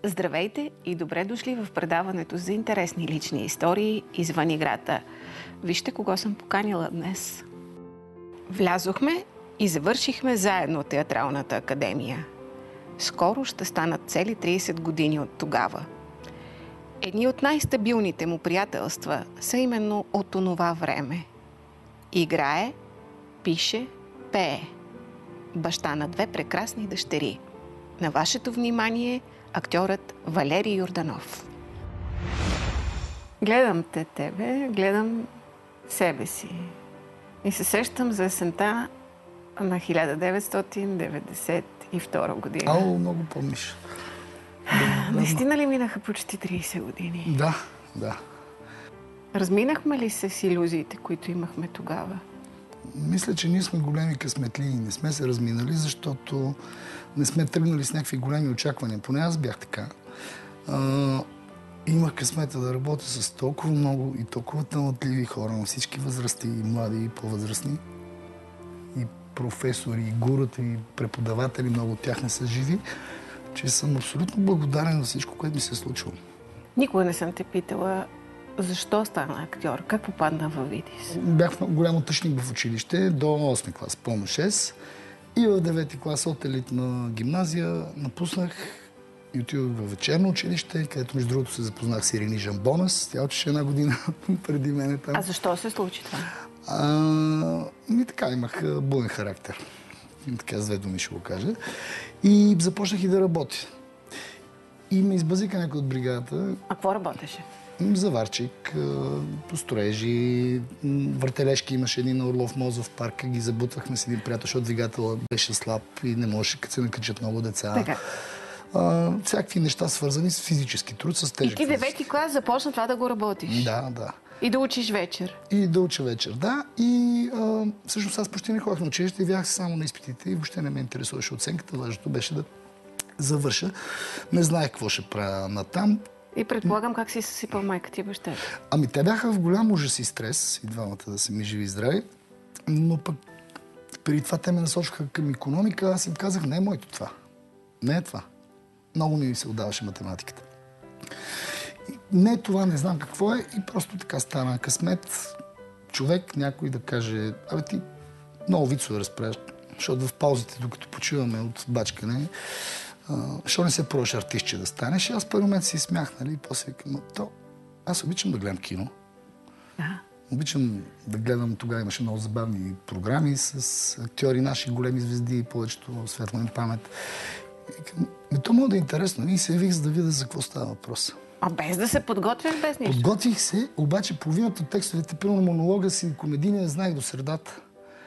Здравейте и добре дошли в предаването за интересни лични истории извън играта. Вижте кого съм поканила днес. Влязохме и завършихме заедно Театралната академия. Скоро ще станат цели 30 години от тогава. Едни от най-стабилните му приятелства са именно от онова време. Играе, пише, пее. Баща на две прекрасни дъщери. На вашето внимание актьорът Валери Йорданов. Гледам тебе, гледам себе си. И се сещам за есента на 1992 година. Ало, много помниш. Наистина ли минаха почти 30 години? Да. Разминахме ли се с илюзиите, които имахме тогава? Мисля, че ние сме големи късметли и не сме се разминали, защото не сме тръгнали с някакви големи очаквания. Поне аз бях така. Имах късмета да работя с толкова много и толкова талантливи хора на всички възрасти, и млади, и по-възрастни. И професори, и гурата, и преподаватели, много от тях не са живи, че съм абсолютно благодарен за всичко, което ми се е случило. Никога не съм те питала защо стана актьор, как попадна във ВИТИС. Бях много голям отличник в училище до 8 клас, пълно 6. И в 9 клас от елитна гимназия напуснах и отидох в вечерно училище, където между другото се запознах с Ирини Жамбонас. Тя учеше една година преди мене там. А защо се случи това? Така, имах буен характер. Така с две думи ще го кажа. И започнах и да работя. И ме избазика някой от бригадата. А какво работеше? Заварчик, по строежи, въртележки имаше един на Орлов Мозов в парка, ги забутвахме с един приятел, защото двигателът беше слаб и не можеше, като се накачат много деца. Така. Всякакви неща, свързани с физически труд, с тежък. И ти 9-ти клас започна това да го работиш? Да. И да учиш вечер? И да уча вечер, да. И всъщност аз почти не ходих на училище и бях само на изпитите и въобще не ме интересуваше оценката. Важното беше да завърша. Не знаех какво ще правя натам. И предполагам как си съсипал майка ти и баща. Те бяха в голям ужас и стрес, и двамата да са ми живи и здрави, но пък преди това те ме насочваха към икономика, аз им казах, не е моето това. Не е това. Много ми се отдаваше математиката. Не е това, не знам какво е и просто така стана късмет. Човек, някой да каже, ти много вицове разправяш, защото в паузите, докато почиваме от бачкане, защо не се пробваш артистче да станеш? И аз първи момент си смях, нали? И после викам, аз обичам да гледам кино. Обичам да гледам, тогава имаше много забавни програми с актьори, наши големи звезди, повечето светла им памет. И викам, то може да е интересно. И се явих, за да видя за какво става въпрос. А без да се подготвяш, без нищо? Подготвих се, обаче половината от текстовете, примерно монолога си, комедийния, знаех до средата.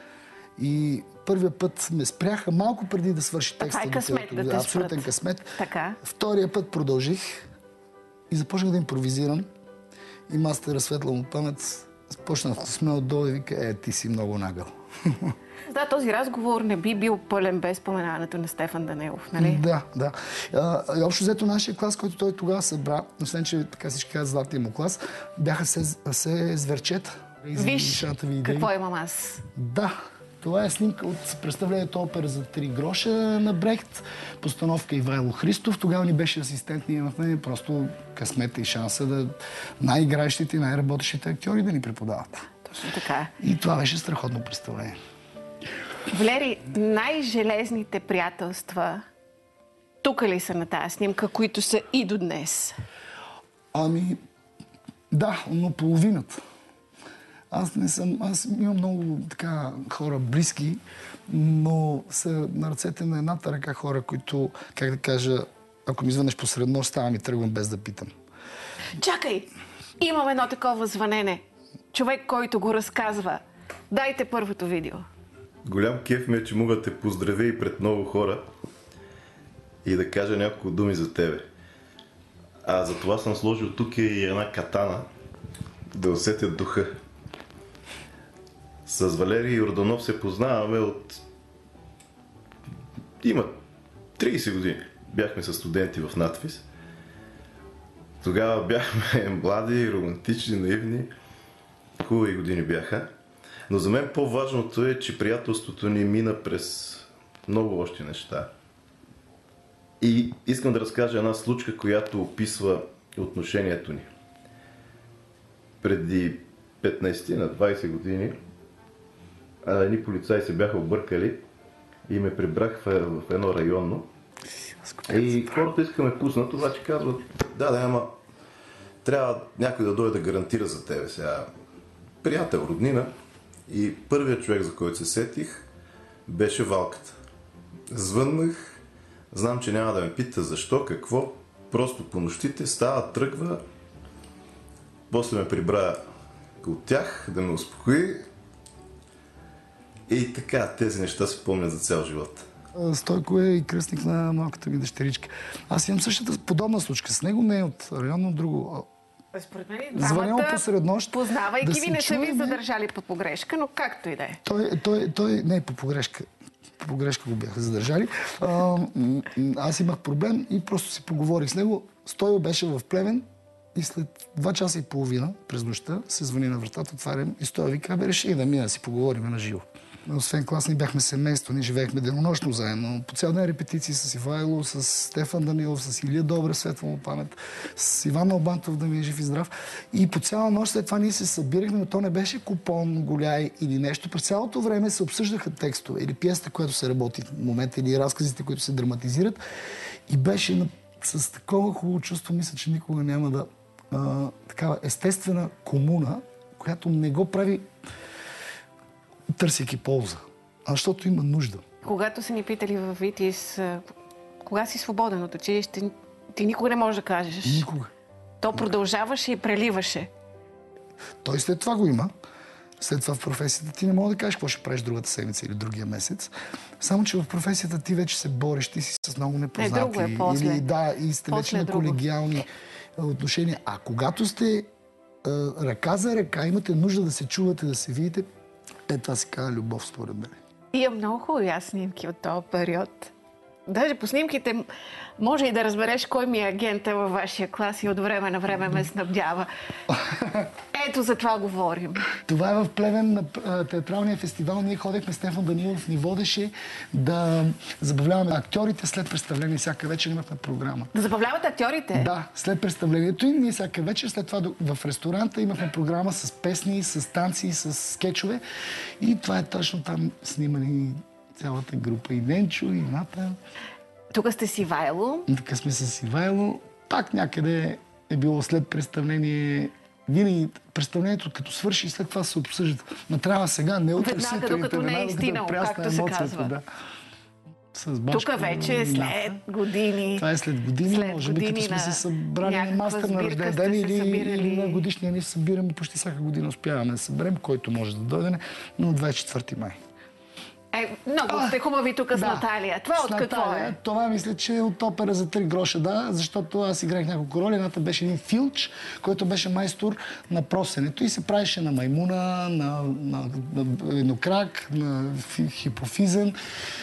И първия път ме спряха малко преди да свърши текста. Това е късмет да те абсолютен късмет. Така. Втория път продължих и започнах да импровизирам. И мастера светла му памет започнах да сме отдолу и вика, ти си много нагъл. Да, този разговор не би бил пълен без споменаването на Стефан Данаилов, нали? Да. И общо взето нашия клас, който той тогава събра, освен че така всички казват златия му клас, бяха се зверчета. Виж, какво имам аз. Да. Това е снимка от представлението опера за 3 гроша на Брехт, постановка Ивайло Христов. Тогава ни беше асистент, ние имахме просто късмета и шанса да най-играещите и най-работещите актьори да ни преподават. Точно така. И това беше страхотно представление. Валери, най-железните приятелства тук ли са на тази снимка, които са и до днес? Да, но половината. Аз имам много така хора близки, но са на ръцете на едната ръка хора, които, как да кажа, ако ми звънеш посред нощ, ставам и тръгвам без да питам. Чакай! Имам едно такова звънене. Човек, който го разказва. Дайте първото видео. Голям кеф ми е, че мога да те поздравя и пред много хора и да кажа няколко думи за тебе. За това съм сложил тук и една катана, да усетят духа. С Валери Йорданов се познаваме има 30 години. Бяхме със студенти в надфис. Тогава бяхме млади, романтични, наивни. Хубави години бяха. Но за мен по-важното е, че приятелството ни мина през много още неща. И искам да разкажа една случка, която описва отношението ни. Преди 15 на 20 години едни полицаи се бяха объркали и ме прибрах в едно районно. И хората искаме ме пуснат, обаче казват, да, ама трябва някой да дойде да гарантира за тебе сега. Приятел, роднина. И първият човек, за който се сетих, беше Валката. Звъннах, знам, че няма да ме пита защо, какво, просто по нощите става, тръгва, после ме прибра от тях, да ме успокои и така, тези неща се помнят за цял живот. Стойко е и кръстник на малката ми дъщеричка. Аз имам същата подобна случка с него, не е от районно друго. Според мен Звънял посред нощ. Познавайки ви, не са ви чуем, задържали по погрешка, но както и да е. Той не е по погрешка. По погрешка го бяха задържали. Аз имах проблем и просто си поговорих с него. Стойо беше в Плевен и след 2 часа и половина през нощта се звъни на вратата, отварям и Стойо вика, реши да мина да си поговорим на живо. Освен класни бяхме семейство, ние живеехме денонощно заедно. По цял ден репетиции с Ивайло, с Стефан Данилов, с Илия Добре, светла му памет, с Иван Албантов, да ми е жив и здрав. И по цяла нощ след това ние се събирахме, но то не беше купон, голяй или нещо. През цялото време се обсъждаха текстове или пиесата, която се работи в момента, или разказите, които се драматизират. И беше с такова хубаво чувство, мисля, че никога няма да... такава естествена комуна, която не го прави търсейки полза, защото има нужда. Когато са ни питали във Витис, кога си свободен от училище, ти никога не можеш да кажеш. Никога. То продължаваше и преливаше. Той след това го има. След това в професията ти не мога да кажеш какво ще правиш другата седмица или другия месец. Само, че в професията ти вече се бориш, ти си с много непознати. Друго е после. Или, да, и сте вече на колегиални отношения. А когато сте ръка за ръка, имате нужда да се чувате, да се видите, това се казва любов, според мен. Има много хубави снимки от този период. Даже по снимките може и да разбереш кой ми е агента във вашия клас и от време на време ме снабдява. Ето за това говорим. Това е в Плевен на театралния фестивал. Ние ходехме, Стефан Данилов ни водеше да забавляваме актьорите след представление. Всяка вечер имахме програма. Да забавлявате актьорите? Да, след представлението им ние всяка вечер, след това в ресторанта имахме програма с песни, с танци, с скетчове. И това е точно там снимани цялата група. И Ненчо, и Ната. Тук сте с Ивайло. Тук сме с Ивайло. Пак някъде е било след представление. Винаги представлението като свърши и след това се обсъждат. Но трябва сега, не утре веднага, докато не е изстинало, както се казва. Да. Тук вече е след години. Това е след години. Може би като сме се събрали на мастер на рожден ден или на годишния ни събираме. Почти всяка година успяваме да съберем, който може да дойде, но 24 май. Много сте хубави тук с Наталия. Това от какво е? Това мисля, че е от опера за 3 гроша, да, защото аз играх няколко роли. Едната беше един Филч, който беше майстор на просенето и се правеше на маймуна, на еднокрак, на хипофизен.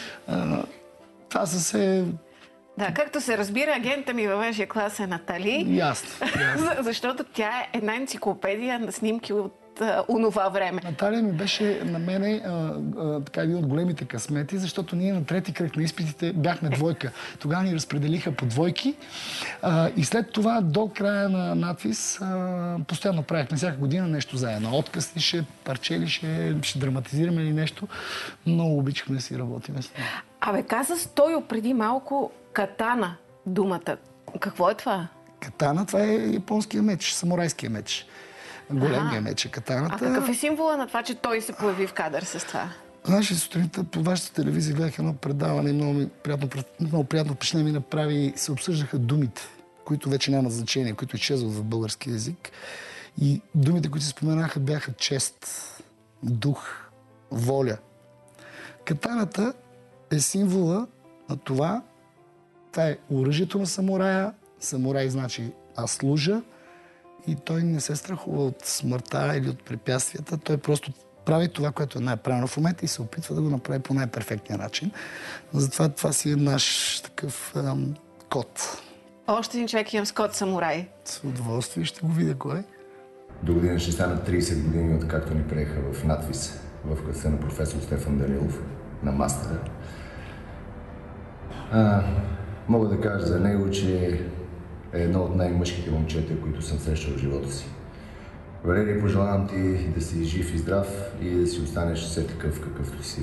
Това са се... Да, както се разбира, агента ми във вашия клас е Натали. Ясно. Защото тя е една енциклопедия на снимки от онова време. Наталия ми беше на мене така един от големите късмети, защото ние на трети кръг на изпитите бяхме двойка. Тогава ни разпределиха по двойки и след това до края на надвис постоянно правихме всяка година нещо заедно. Отказ ли ще, парче ли ще драматизираме ли нещо. Много обичахме да си работим с нея. Абе, каза Стойо преди малко катана думата. Какво е това? Катана, това е японския меч, самурайския меч. Големия меч е катаната. А какъв е символа на това, че той се появи в кадър с това? Знаеш, сутринта по вашата телевизия гледах едно предаване, много приятно впечатление ми направи. Се обсъждаха думите, които вече нямат значение, които изчезват в български език. И думите, които се споменаха, бяха чест, дух, воля. Катаната е символа на това. Това е оръжието на самурая. Самурай значи аз служа. И той не се страхува от смъртта или от препятствията. Той просто прави това, което е най-правилно в момента и се опитва да го направи по най-перфектния начин. Затова това си е наш такъв код. Още един човек имам с код самурай. С удоволствие ще го видя кой е. До година ще станат 30 години, откакто ни приеха в надвис, в класа на професор Стефан Данилов, на мастера. Мога да кажа за него, че е едно от най-мъжките момчета, които съм срещал в живота си. Валерий, пожелавам ти да си жив и здрав и да си останеш все такъв, какъвто си.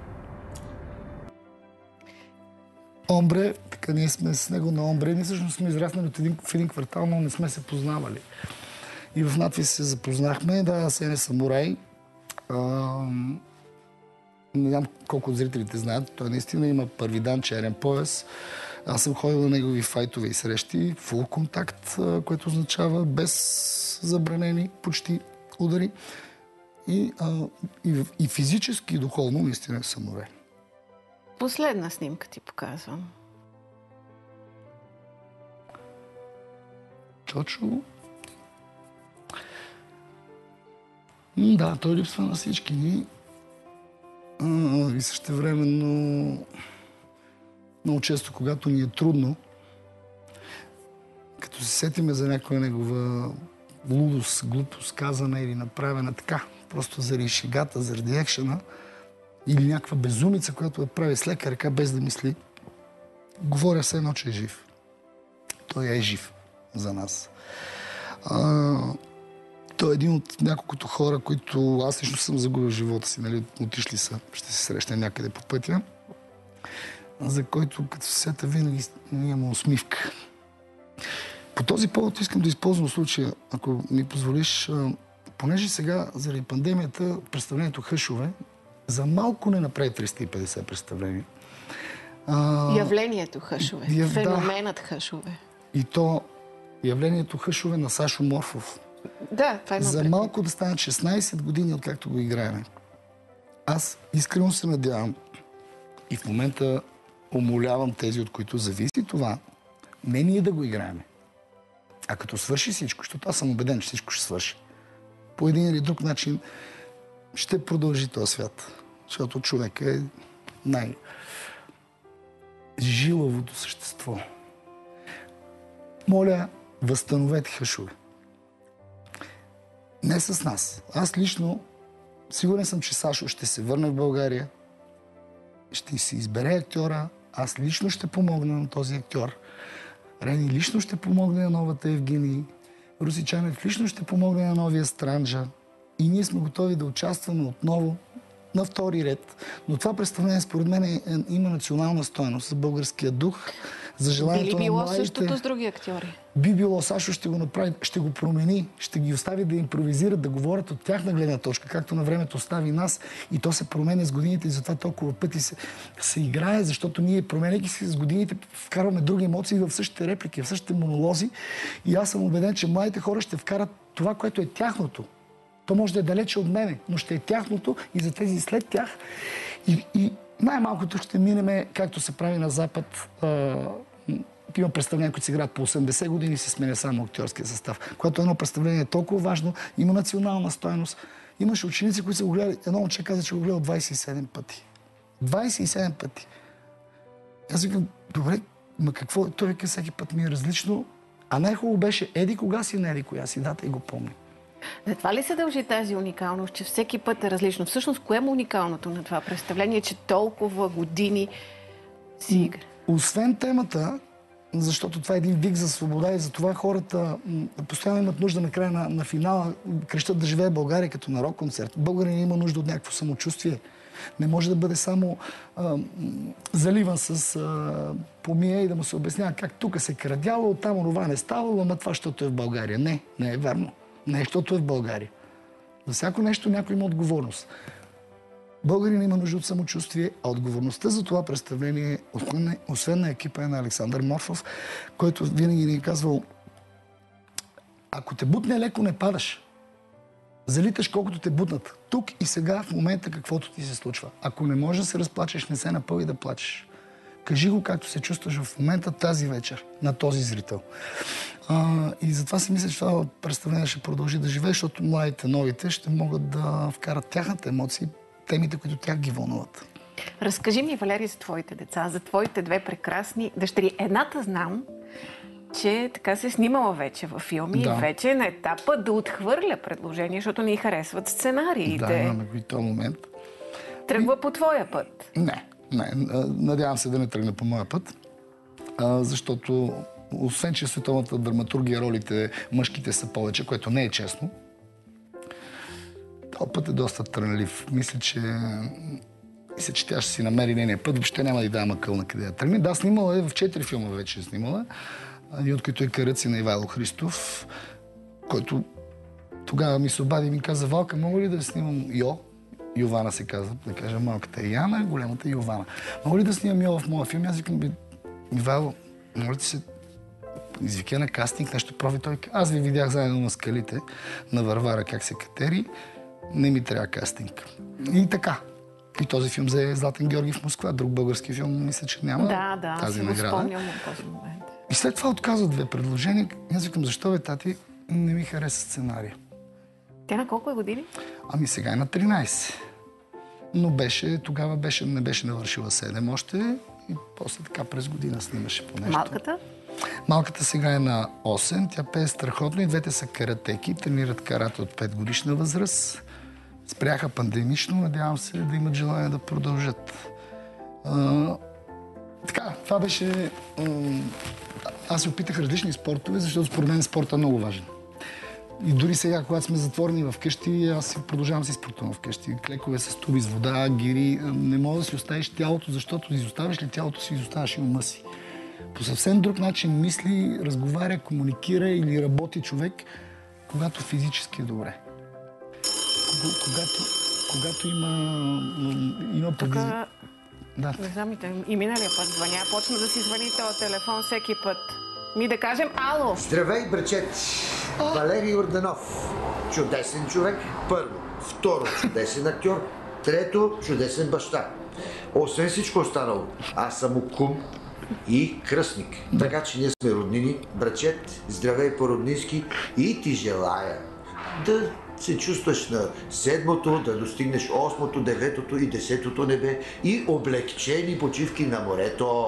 Омбре, така ние сме с него на Омбре. Ние всъщност сме израснали в един квартал, но не сме се познавали. И в надпис се запознахме. Да, Асен е самурай. Не знам колко от зрителите знаят. Той наистина има първи дан черен пояс. Аз съм ходил на негови файтове и срещи. Фул контакт, което означава без забранени почти удари. И физически и духовно наистина е самурай. Последна снимка ти показвам. Чочо. Да, той липсва на всички ни. И същевременно много често, когато ни е трудно, като се сетиме за някоя негова лудост, глупост, казана или направена така, просто заради шегата, заради екшена, или някаква безумица, която я прави с лека ръка, без да мисли, говоря все едно, че е жив. Той е жив за нас. Той е един от няколкото хора, които аз лично съм загубил живота си, нали, отишли са, ще се срещнем някъде по пътя, за който като се сета винаги имам усмивка. По този повод искам да използвам случая, ако ми позволиш, понеже сега заради пандемията представлението Хъшове за малко не направи 350 представления. Явлението Хъшове, феноменът Хъшове. И то явлението Хъшове на Сашо Морфов. Да, това има за малко да станат 16 години, откакто го играем. Аз искрено се надявам и в момента умолявам тези, от които зависи това, не ние да го играем, а като свърши всичко, защото аз съм убеден, че всичко ще свърши. По един или друг начин ще продължи този свят, защото човек е най-жилавото същество. Моля, възстановете Хъшове. Не с нас. Аз лично сигурен съм, че Сашо ще се върне в България, ще си избере актьора, аз лично ще помогна на този актьор. Рени лично ще помогне на новата Евгений, Русичанев лично ще помогне на новия Странджа. И ние сме готови да участваме отново на втори ред. Но това представление, според мен, има национална стойност за българския дух, за желанието на младите. Би било същото с други актьори? Би било, Сашо ще го направи, ще го промени, ще ги остави да импровизират, да говорят от тяхна гледна точка, както на времето остави нас. И то се променя с годините и затова толкова пъти се играе, защото ние, променяйки се с годините, вкарваме други емоции в същите реплики, в същите монолози. И аз съм убеден, че младите хора ще вкарат това, което е тяхното. То може да е далече от мене, но ще е тяхното и за тези след тях. И най-малкото ще минеме, както се прави на Запад. Има представления, които се играят по 80 години, се сменя само актьорския състав. Когато едно представление е толкова важно, има национална стойност. Имаше ученици, които са го гледали. Едно момче каза, че го гледал 27 пъти. 27 пъти. Аз викам, добре, ма какво? Той вика, всеки път ми е различно. А най-хубаво беше еди кога си, не еди коя си дата и го помня. На това ли се дължи тази уникалност, че всеки път е различно? Всъщност, кое е уникалното на това представление, че толкова години си игра? Освен темата, защото това е един вик за свобода и за това хората постоянно имат нужда на края на финала, крещат да живее България като на рок-концерт. Българин има нужда от някакво самочувствие. Не може да бъде само заливан с помия и да му се обяснява как тук се крадяло, оттам онова не ставало, ама това, защото е в България. Не, не е верно. Не, защото е в България. За всяко нещо някой има отговорност. Българин има нужда от самочувствие, а отговорността за това представление, освен на екипа е на Александър Морфов, който винаги ни е казвал: ако те бутне леко, не падаш. Залиташ колкото те бутнат. Тук и сега, в момента, каквото ти се случва. Ако не можеш да се разплачеш, не се напъл да плачеш. Кажи го както се чувстваш в момента, тази вечер, на този зрител. И затова си мисля, че това представление ще продължи да живее, защото младите, новите ще могат да вкарат тяхната емоции, темите, които тях ги вълнуват. Разкажи ми, Валерий, за твоите деца, за твоите две прекрасни дъщери. Едната знам, че така се снимала вече във филми и вече е на етапа да отхвърля предложение, защото не й харесват сценариите. Да, имаме го и този момент. Тръгва по твоя път. Не. Надявам се да не тръгне по моя път. защото освен, че световната драматургия ролите мъжките са повече, което не е честно, този път е доста трънлив. Мисля, че тя ще си намери нейния път. Въобще няма да й дава акъл на къде да тръгне. Да, снимала е в 4 филма вече снимала. Един от които е Каръци на Ивайло Христов, който тогава ми се обади и ми каза: Валка, мога ли да снимам Йована се казва, да кажа, малката е Яна, голямата е Йована. Мога ли да снимам Йо в моя филм? Аз викам: Ивайло, може ли се извика на кастинг, нещо профи? Той: аз ви видях заедно на скалите на Варвара как се катери, не ми трябва кастинг. И така. И този филм взе Златен Георги в Москва. Друг български филм мисля, че няма тази награда. Да, спомням на този момент. И след това отказва 2 предложения. Аз викам: защо бе, тати, не ми хареса сценария? Тя на колко е години? Ами сега е на 13. Но тогава не беше навършила 7 още и после така през година снимаше по нещо. Малката? Малката сега е на 8. Тя пее страхотно и двете са каратеки. Тренират карате от 5 годишна възраст. Спряха пандемично. Надявам се да имат желание да продължат. Така, това беше... Аз се опитах различни спортове, защото според мен спортът е много важен. И дори сега, когато сме затворени вкъщи, аз продължавам да си спортувам вкъщи. Клекове с туби с вода, гири. Не мога да си оставиш тялото, защото изоставиш ли тялото си, изоставаш и ума си. По съвсем друг начин мисли, разговаря, комуникира или работи човек, когато физически е добре. Когато има предизвик... Да. Не знам, и миналия път звъня. Почна да си звъни този телефон всеки път. Да кажем ало! Здравей, брачет! Валерий Йорданов. Чудесен човек, първо. Второ, чудесен актьор. Трето, чудесен баща. Освен всичко останало, аз съм му кум и кръстник. Така че ние сме роднини. Брачет, здравей по-роднински и ти желая да се чувстваш на 7-то, да достигнеш 8-то, 9-то и 10-то небе и облегчени почивки на морето.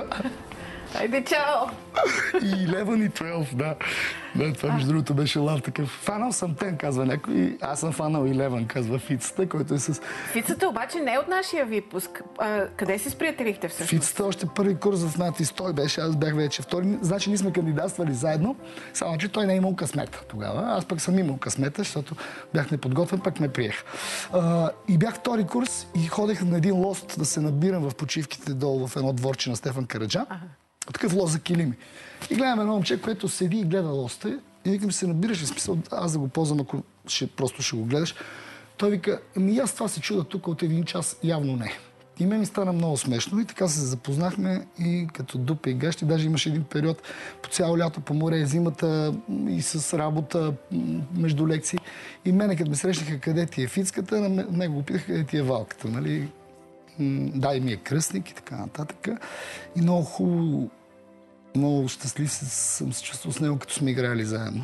Айде, чао! И 11 и 12, да. Това между другото беше лав такъв. Фанал съм тен, казва някой. Аз съм фанал 11, казва Фицата, който е с... Фицата обаче не е от нашия випуск. Къде се сприятелихте всъщност? Фицата още първи курс в Натвис. Той беше, аз бях вече втори. Значи ние сме кандидатствали заедно, само че той не е имал късмета тогава. Аз пък съм имал късмета, защото бях неподготвен, пък ме приех. И бях втори курс и ходех на един лост да се набирам в почивките долу в едно дворче на Стефан Караджа. Такъв лост за килими. И гледам едно момче, което седи и гледа лоста. И викам: се набираш ли смисъл, аз да го ползвам, ако просто ще го гледаш. Той вика: аз това се чуда тук от 1 час, явно не. И ми стана много смешно и така се запознахме и като дупе и гащи. Даже имаше един период по цяло лято, по море, зимата и с работа между лекции. И мене, като ме срещнаха къде ти е Фицката, на него го питаха къде ти е Валката, нали? Да, и ми е кръстник и така нататък. И много хубаво, много щастлив съм се чувствал с него, като сме играли заедно.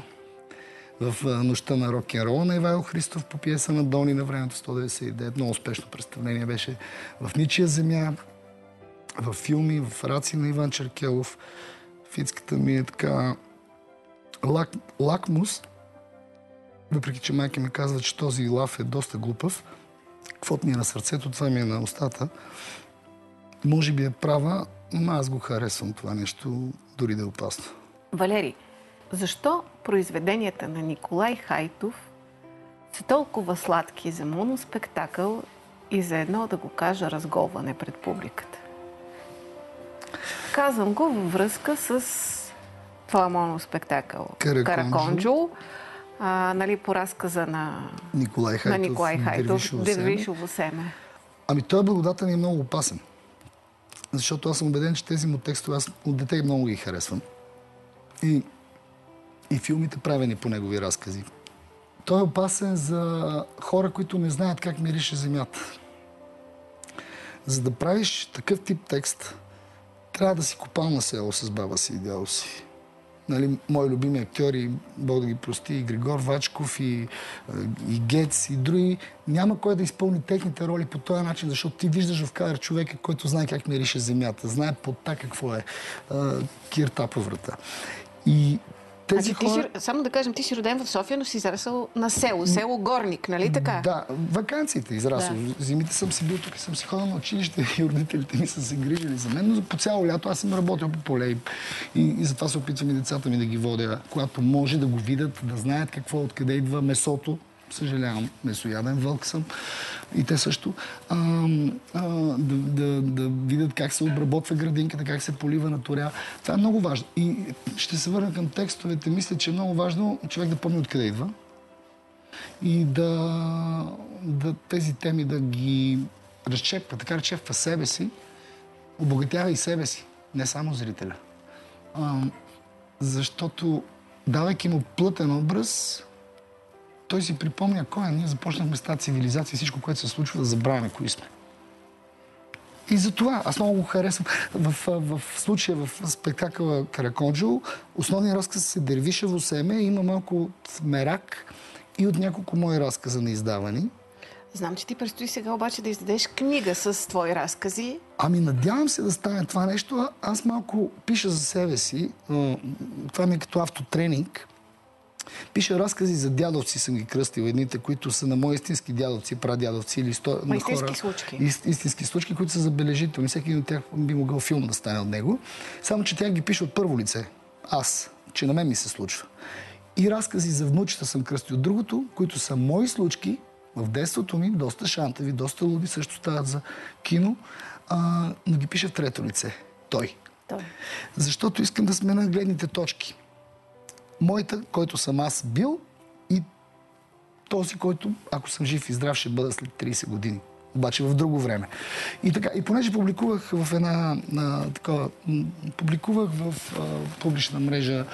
В Нощта на рок-н-рола на Ивайло Христов по пиеса на Дони на времето 199. Много успешно представление беше в Ничия земя, в филми, в Раци на Иван Черкелов. Фицката ми е така лакмус, въпреки че майка ми казва, че този лав е доста глупав. Каквото ми е на сърцето, това ми е на устата. Може би е права, но аз го харесвам това нещо, дори да е опасно. Валери, защо произведенията на Николай Хайтов са толкова сладки за моноспектакъл и за едно, да го кажа, разголване пред публиката? Казвам го във връзка с това моноспектакъл Караконджо. Нали, по разказа на Николай Хайтов, Дервишово семе. Ами той благодатен е много опасен. Защото аз съм убеден, че тези му текстове, аз от дете много ги харесвам. И филмите правени по негови разкази. Той е опасен за хора, които не знаят как мирише земята. За да правиш такъв тип текст, трябва да си копал на село с баба си и дядо си. Нали, мои любими актьори, Бог да ги прости, и Григор Вачков, и Гец, и други. Няма кой да изпълни техните роли по този начин, защото ти виждаш в кадър човека, който знае как мирише земята, знае подта какво е кирта по врата. И Тези хора... Само да кажем, ти си роден в София, но си израсъл на село Горник, нали така? Да, ваканциите израсъл. Да. Зимите съм си бил тук, съм си ходил на училище и родителите ми са се грижили за мен, но по цяло лято аз съм работил по поле и затова се опитвам и децата ми да ги водя, когато може да го видят, да знаят какво, откъде идва месото. Съжалявам, месояден вълк съм и те също. Да видят как се обработва градинката, как се полива на торя. Това е много важно. И ще се върна към текстовете. Мисля, че е много важно човек да помни откъде идва и да тези теми да ги разчепва, така разчепва себе си, обогатява и себе си, не само зрителя. Защото давайки му плътен образ, той си припомня кой е. Ние започнахме с тази цивилизация и всичко, което се случва, да забравяме кои сме. И затова аз много го харесвам. В случая в спектакъла Караконджо, основният разказ е Дервишево семе, има малко от Мерак и от няколко мои разказа на издавани. Знам, че ти предстои сега обаче да издадеш книга с твои разкази. Ами надявам се да стане това нещо. Аз малко пиша за себе си. Това ми е като автотренинг. Пиша разкази за дядовци, съм ги кръстил. Едните, които са на мои истински дядовци, прадядовци или на хора. Случки. Истински случки, които са забележителни. Всеки един от тях би могъл филм да стане от него. Само, че тях ги пиша от първо лице. Аз. Че на мен ми се случва. И разкази за внучета съм кръстил. Другото, които са мои случки, в детството ми, доста шантави, доста луди, също стават за кино, но ги пиша в трето лице. Той. Защото искам да смена гледните точки. Моята, който съм аз бил, и този, който, ако съм жив и здрав, ще бъда след 30 години. Обаче в друго време. И така, и понеже публикувах в публикувах в публична мрежа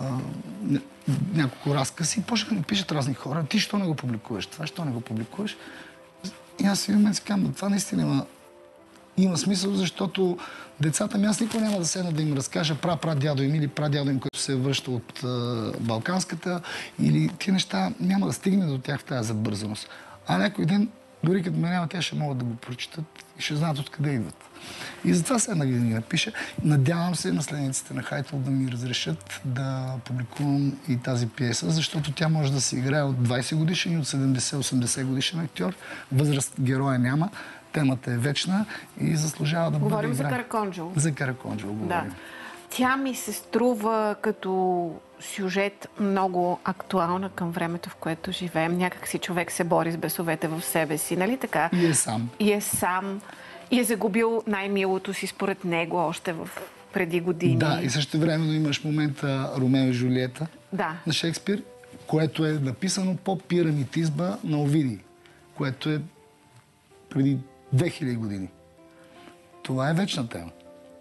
няколко разкази, почнаха да пишат разни хора. Ти що не го публикуваш? Това що не го публикуваш? И аз в един момент си казвам, това наистина има смисъл, защото децата ми, аз никога няма да седна да им разкажа прадядо им или прадядо им, който се връща от Балканската, или тия неща няма да стигне до тях в тази забързаност. А някой ден, дори като ме няма, те ще могат да го прочитат и ще знаят откъде идват. И затова седна да ги напиша. Надявам се наследниците на Хайтъл да ми разрешат да публикувам и тази пиеса, защото тя може да се играе от 20 годишен и от 70-80 годишен актьор. Възраст героя няма. Темата е вечна и заслужава да бъде Говорим играна. за Караконджо. За Караконджо говорим. Да. Тя ми се струва като сюжет много актуална към времето, в което живеем. Някак си човек се бори с бесовете в себе си, нали така? И е сам. И е сам. И е загубил най-милото си според него още преди години. Да, и също времено имаш момента Ромео и Жулиета на Шекспир, което е написано по пирамидизма на Овидий, което е преди 2000 години. Това е вечна тема.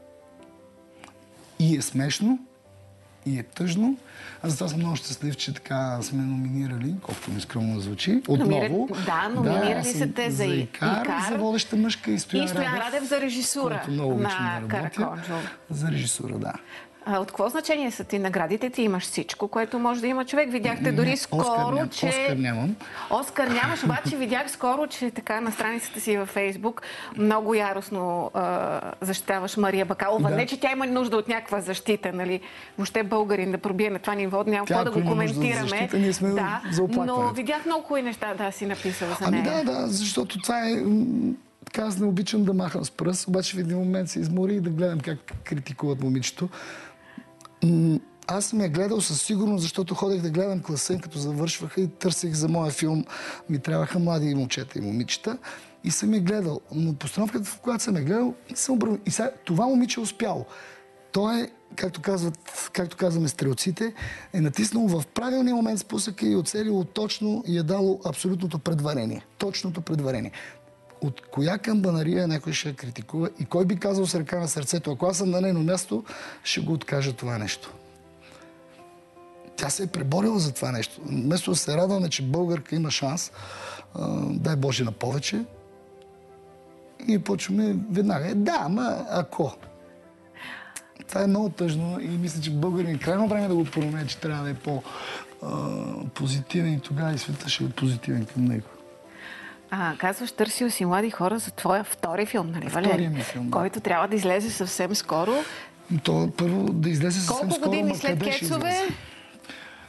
И е смешно, и е тъжно. Аз затова съм много щастлив, че така сме номинирали, колкото ми скромно звучи. Отново. Номинирали са те за Икар, за водеща мъжка и Стоян Радев за режисура на Караконджо. За режисура, да. От какво значение са ти наградите? Ти имаш всичко, което може да има човек. Видяхте дори скоро, че... Оскар нямам. Оскар нямаш, обаче видях скоро, че така на страницата си във Фейсбук много яростно защитаваш Мария Бакалова. Не, че тя има нужда от някаква защита, нали? Въобще българин да пробие на това ниво, няма какво да го коментираме. Защита, ние сме за оплакване. Но видях много хубави неща да си написала за нея. Да, защото това е... Така, аз не обичам да махам с пръст, обаче в един момент се измори и да гледам как критикуват момичето. Аз съм я гледал със сигурност, защото ходех да гледам класен, като завършваха и търсех за моя филм. Ми трябваха млади момчета и момичета. И съм я гледал. Но постановката, в която съм я гледал, съм обърнал. И сега това момиче е успяло. Той е, както казваме стрелците, е натиснал в правилния момент спусъка и оцелило точно и е дало абсолютното предварение. Точното предварение. От коя камбанария някой ще критикува и кой би казал с ръка на сърцето, ако аз съм на нейно място, ще го откажа това нещо. Тя се е преборила за това нещо. Вместо да се радваме, че българка има шанс, дай Боже на повече, ние почваме веднага. Ако. Това е много тъжно и мисля, че българин е крайно време да го промени, че трябва да е по-позитивен и тогава и света ще е позитивен към него. Казваш, търсил си млади хора за твоя втори филм, нали, Валери? Втория ми филм, да. Който трябва да излезе съвсем скоро. То първо да излезе съвсем скоро. Колко години след Кецове?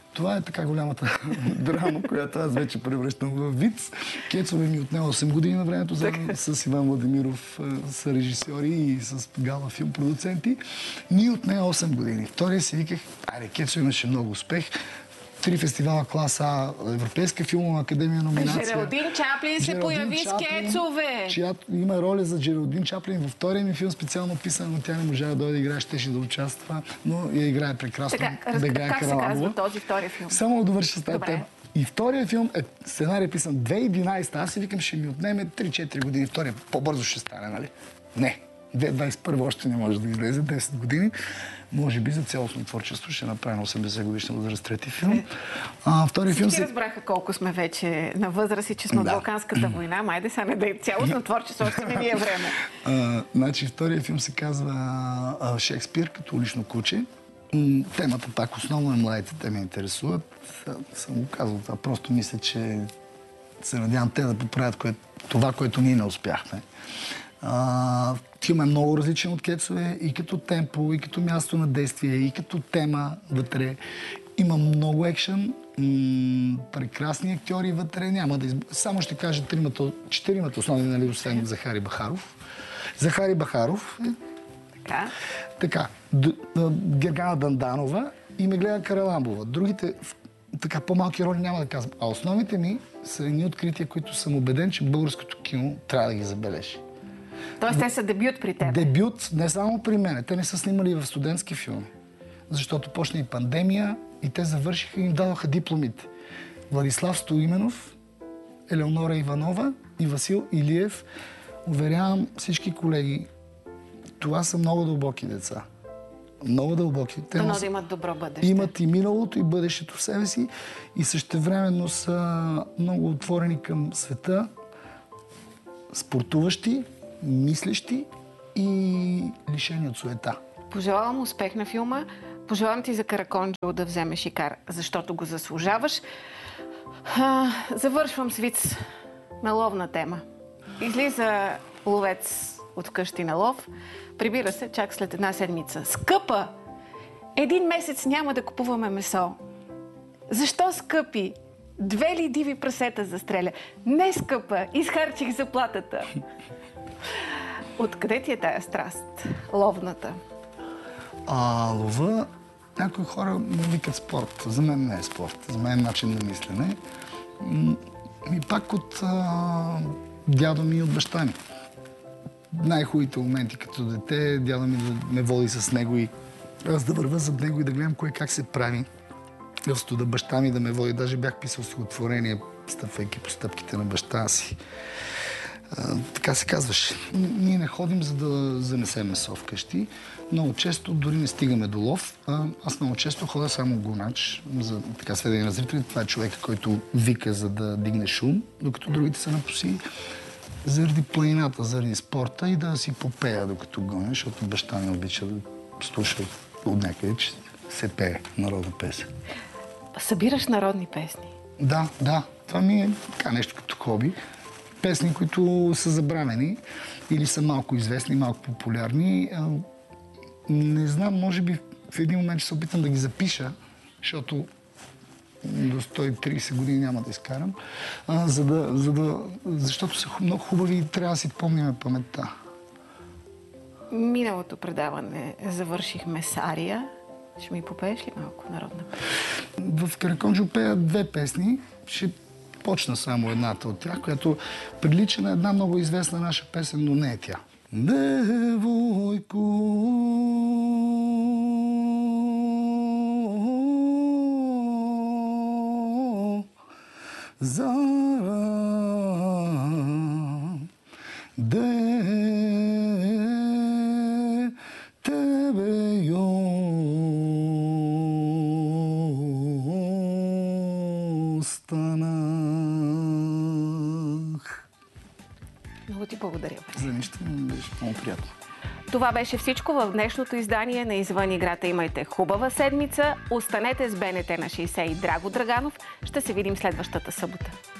Това е така голямата драма, която аз вече превръщам в виц. Кецове ми отне 8 години на времето, заедно с Иван Владимиров са режисьори и с Гала филм продуценти. Ни отне 8 години. Втория си виках, Кецо имаше много успех. 3 фестивала клас А, Европейска филмова академия номинация. Джералдин Чаплин се появи с Кецове. Чиято има роля за Джералдин Чаплин във втория ми филм, специално писан, но тя не можа да дойде да играе, щеше да участва, но я играе прекрасно. Така, как се казва този втори филм? Само да довърша с тази тема. И втория филм сценарий е писан 2011. Аз си викам, ще ми отнеме 3-4 години. Втория по-бързо ще стане, нали? Не. 2021 още не може да излезе, 10 години. Може би за цялостно творчество ще направим 80 годишна възраст трети филм. Втори филм Всички разбраха колко сме вече на възраст и че сме от Балканската война. Майде са не да е цялостно творчество, още не ни е време. Значи втория филм се казва Шекспир като улично куче. Темата пак основно младите, те ме интересуват. Съм го казал това. Просто мисля, че се надявам те да поправят това, което ние не успяхме. Филм е много различен от Кецове и като темпо, и като място на действие, и като тема вътре. Има много екшън, прекрасни актьори вътре. Няма да Само ще кажа 4 основни, нали, освен Захари Бахаров. Захари Бахаров. Така. Гергана Данданова и Меглена Караламбова. Другите така по-малки роли няма да казвам. А основните ми са едни открития, които съм убеден, че българското кино трябва да ги забележи. Тоест те са дебют при теб? Дебют не само при мен. Те не са снимали в студентски филми. Защото почна и пандемия и те завършиха и им дадоха дипломите. Владислав Стоименов, Елеонора Иванова и Васил Илиев. Уверявам всички колеги, това са много дълбоки деца. Много дълбоки. Те да имат добро бъдеще. Имат и миналото, и бъдещето в себе си и същевременно са много отворени към света, спортуващи, мислещи и лишени от суета. Пожелавам успех на филма. Пожелавам ти за Караконджо да вземеш Икар, защото го заслужаваш. Завършвам с виц на ловна тема. Излиза ловец от вкъщи на лов. Прибира се чак след 1 седмица. Скъпа! 1 месец няма да купуваме месо. Защо скъпи? 2 ли диви прасета застреля? Не скъпа! Изхарчих заплатата. Откъде ти е тая страст? Ловната? Лова, някои хора му викат спорт. За мен не е спорт. За мен е начин на мислене. И пак от дядо ми и от баща ми. Най-хубавите моменти като дете, дядо ми да ме води с него и аз да вървя зад него и да гледам кое как се прави. В студа баща ми да ме води. Даже бях писал стихотворение, стъпвайки по стъпките на баща си. Така се казваше. Ние не ходим, за да занесем месо вкъщи. Много често дори не стигаме до лов. Аз много често ходя само гонач. За така сведение на зрителите, това е човек, който вика, за да дигне шум, докато другите са напуси заради планината, заради спорта и да си попея докато гоня, защото баща ми обича да слуша от някъде, че се пее народна песен. Събираш народни песни? Да. Това ми е така нещо като хоби. Песни, които са забравени или са малко известни, малко популярни. Не знам, може би в един момент ще се опитам да ги запиша, защото до 130 години няма да изкарам, защото са много хубави и трябва да си помним паметта. Миналото предаване завършихме с ария. Ще ми попееш ли малко народна песен? В Караконджо пея 2 песни. Ще почна само едната от тях, която прилича на една много известна наша песен, но не е тя. Девойко, зара, тебе останах. Много ти благодаря. За нищо ми беше много приятно. Това беше всичко в днешното издание на Извън играта. Имайте хубава седмица. Останете с БНТ на 60 и Драго Драганов. Ще се видим следващата събота.